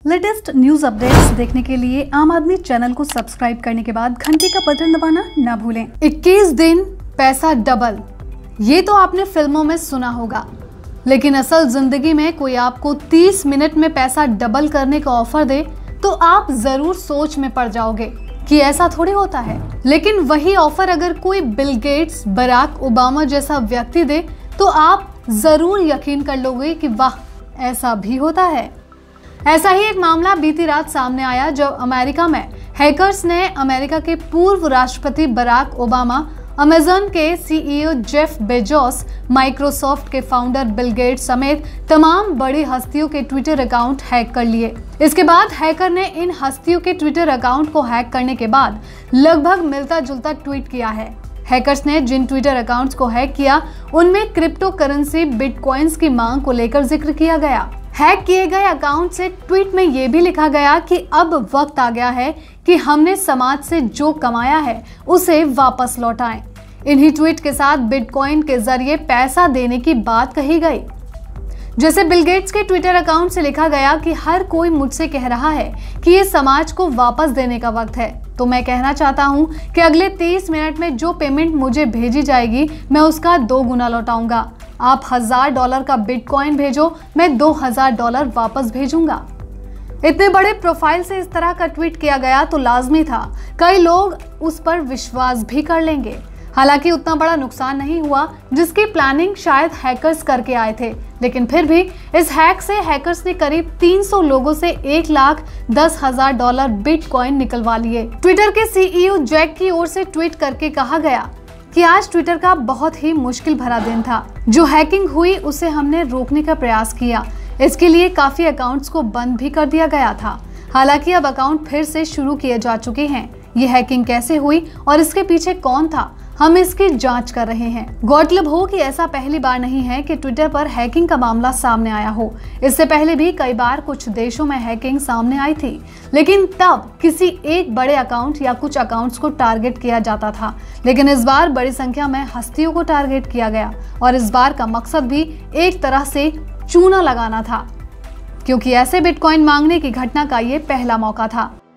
Latest news updates देखने के लिए आम आदमी चैनल को सब्सक्राइब करने के बाद घंटी का बटन दबाना ना भूलें। 21 दिन पैसा डबल, ये तो आपने फिल्मों में सुना होगा, लेकिन असल जिंदगी में कोई आपको 30 मिनट में पैसा डबल करने का ऑफर दे तो आप जरूर सोच में पड़ जाओगे कि ऐसा थोड़ी होता है। लेकिन वही ऑफर अगर कोई बिल गेट्स, बराक ओबामा जैसा व्यक्ति दे तो आप जरूर यकीन कर लोगे कि वाह, ऐसा भी होता है। ऐसा ही एक मामला बीती रात सामने आया जब अमेरिका में हैकर्स ने अमेरिका के पूर्व राष्ट्रपति बराक ओबामा, अमेज़न के सीईओ जेफ बेजोस, माइक्रोसॉफ्ट के फाउंडर बिल गेट्स समेत तमाम बड़ी हस्तियों के ट्विटर अकाउंट हैक कर लिए। इसके बाद हैकर ने इन हस्तियों के ट्विटर अकाउंट को हैक करने के बाद लगभग मिलता जुलता ट्वीट किया है। हैकर्स ने जिन ट्विटर अकाउंट्स को हैक किया उनमें क्रिप्टो करेंसी बिटकॉइंस की मांग को लेकर जिक्र किया गया। हैक किए गए अकाउंट से ट्वीट में ये भी लिखा गया कि अब वक्त आ गया है कि हमने समाज से जो कमाया है उसे वापस लौटाएं। इन्हीं ट्वीट के साथ बिटकॉइन के जरिए पैसा देने की बात कही गई। जैसे बिल गेट्स के ट्विटर अकाउंट से लिखा गया कि हर कोई मुझसे कह रहा है कि ये समाज को वापस देने का वक्त है, तो मैं कहना चाहता हूं कि अगले 30 मिनट में जो पेमेंट मुझे भेजी जाएगी मैं उसका 2 गुना लौटाऊंगा। आप $1000 का बिटकॉइन भेजो, मैं $2000 वापस भेजूंगा। इतने बड़े प्रोफाइल से इस तरह का ट्वीट किया गया तो लाजमी था कई लोग उस पर विश्वास भी कर लेंगे। हालांकि उतना बड़ा नुकसान नहीं हुआ जिसकी प्लानिंग शायद हैकर्स करके आए थे, लेकिन फिर भी इस हैक से हैकर्स ने करीब 300 लोगों से $1,10,000 बिटकॉइन निकलवा लिए। ट्विटर के सीईओ जैक की ओर से ट्वीट करके कहा गया कि आज ट्विटर का बहुत ही मुश्किल भरा दिन था। जो हैकिंग हुई उसे हमने रोकने का प्रयास किया। इसके लिए काफी अकाउंट्स को बंद भी कर दिया गया था। हालांकि अब अकाउंट फिर से शुरू किए जा चुके हैं। ये हैकिंग कैसे हुई और इसके पीछे कौन था, हम इसकी जांच कर रहे हैं। गौरतलब हो कि ऐसा पहली बार नहीं है कि ट्विटर पर हैकिंग का मामला सामने आया हो। इससे पहले भी कई बार कुछ देशों में हैकिंग सामने आई थी, लेकिन तब किसी एक बड़े अकाउंट या कुछ अकाउंट्स को टारगेट किया जाता था। लेकिन इस बार बड़ी संख्या में हस्तियों को टारगेट किया गया और इस बार का मकसद भी एक तरह से चूना लगाना था, क्योंकि ऐसे बिटकॉइन मांगने की घटना का ये पहला मौका था।